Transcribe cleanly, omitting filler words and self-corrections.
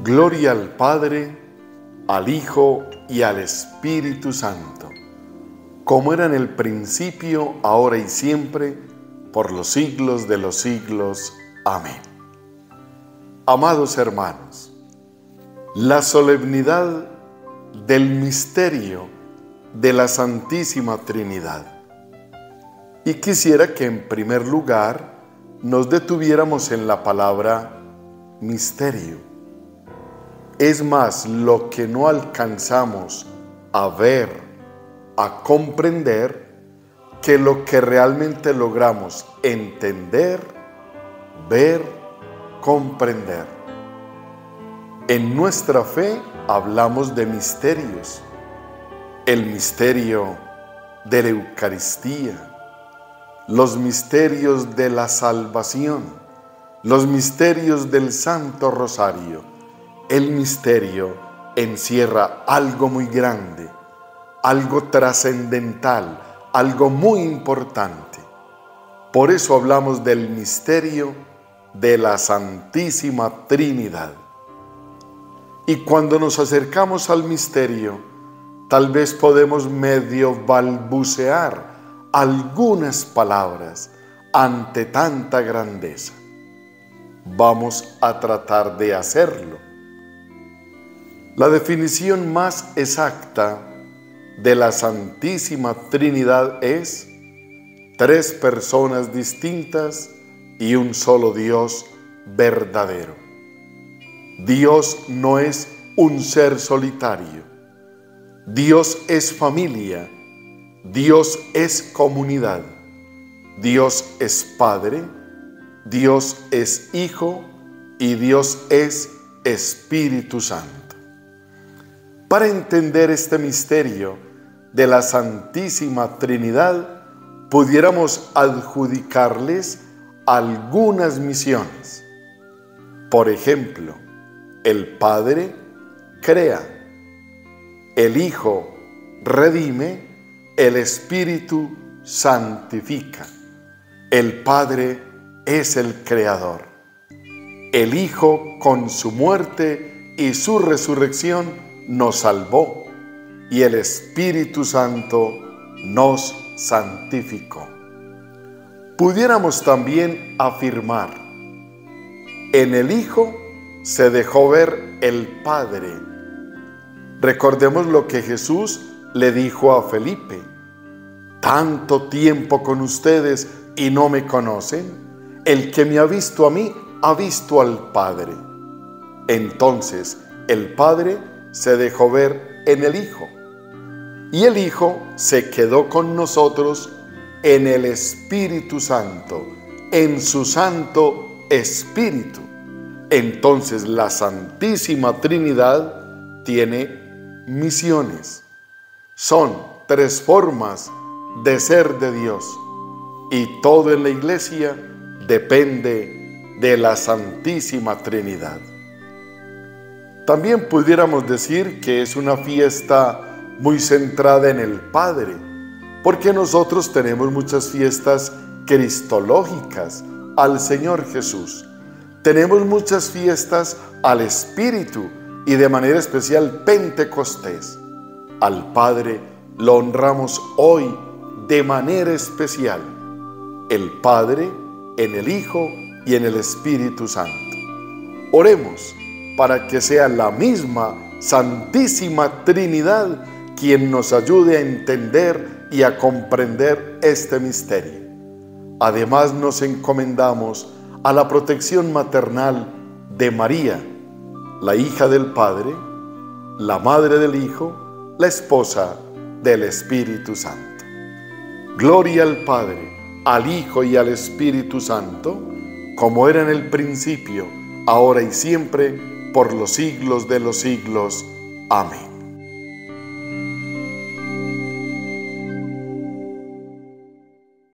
Gloria al Padre, al Hijo y al Espíritu Santo, como era en el principio, ahora y siempre, por los siglos de los siglos. Amén. Amados hermanos, la solemnidad del misterio de la Santísima Trinidad. Y quisiera que en primer lugar nos detuviéramos en la palabra misterio. Es más lo que no alcanzamos a ver, a comprender, que lo que realmente logramos entender, ver, comprender. En nuestra fe hablamos de misterios. El misterio de la Eucaristía, los misterios de la salvación, los misterios del Santo Rosario. El misterio encierra algo muy grande, algo trascendental, algo muy importante. Por eso hablamos del misterio de la Santísima Trinidad. Y cuando nos acercamos al misterio, tal vez podemos medio balbucear algunas palabras ante tanta grandeza. Vamos a tratar de hacerlo. La definición más exacta de la Santísima Trinidad es: tres personas distintas y un solo Dios verdadero. Dios no es un ser solitario. Dios es familia. Dios es comunidad. Dios es Padre. Dios es Hijo. Y Dios es Espíritu Santo. Para entender este misterio de la Santísima Trinidad, pudiéramos adjudicarles algunas misiones. Por ejemplo, el Padre crea, el Hijo redime, el Espíritu santifica. El Padre es el Creador. El Hijo, con su muerte y su resurrección, nos salvó. Y el Espíritu Santo nos santificó. Pudiéramos también afirmar: en el Hijo se dejó ver el Padre. Recordemos lo que Jesús le dijo a Felipe: tanto tiempo con ustedes y no me conocen. El que me ha visto a mí, ha visto al Padre. Entonces, el Padre se dejó ver en el Hijo. Y el Hijo se quedó con nosotros en el Espíritu Santo, en su Santo Espíritu. Entonces, la Santísima Trinidad tiene misiones. Son tres formas de ser de Dios, y todo en la Iglesia depende de la Santísima Trinidad. También pudiéramos decir que es una fiesta muy centrada en el Padre, porque nosotros tenemos muchas fiestas cristológicas al Señor Jesús. Tenemos muchas fiestas al Espíritu y de manera especial Pentecostés. Al Padre lo honramos hoy de manera especial. El Padre, en el Hijo y en el Espíritu Santo. Oremos para que sea la misma Santísima Trinidad quien nos ayude a entender y a comprender este misterio. Además, nos encomendamos a la protección maternal de María, la hija del Padre, la madre del Hijo, la esposa del Espíritu Santo. Gloria al Padre, al Hijo y al Espíritu Santo, como era en el principio, ahora y siempre, por los siglos de los siglos. Amén.